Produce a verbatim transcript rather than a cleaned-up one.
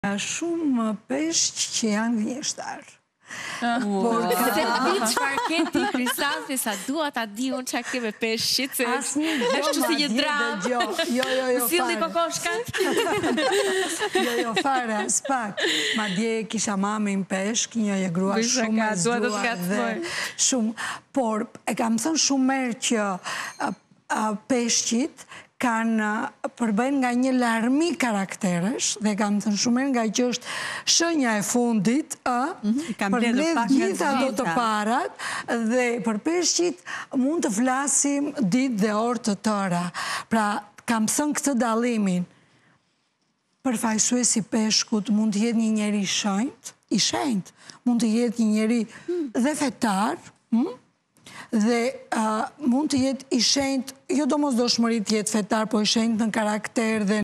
Shumë peshq që janë vjeshtar. Por se di çfarë ke ti Kristafi, sa dua ta di unë çka ke me peshqit, se është si një dramë. Jo, jo, jo, Silli kokoshkat. Jo, jo, fare, s'pak. Madje kisha mamin peshk, një e grua shumë e zdua dhe shumë. Por e kam thënë shumë merë që peshqit kanë përbën nga një larmi karakteresh, dhe kam thënë shumë nga që është shënja e fundit, përmbledh gjitha do të parat, dhe për peshqit mund të flasim ditë dhe orë të tëra. Pra, kam thënë këtë dallimin. Përfaqësuesi peshkut mund të jetë një njeri shenjt, i shenjt, mund të jetë një njeri dhe fetar, dhe mund të jetë i shenjt, jo do mos do shmërit jetë fetar, po i shenjt në karakter dhe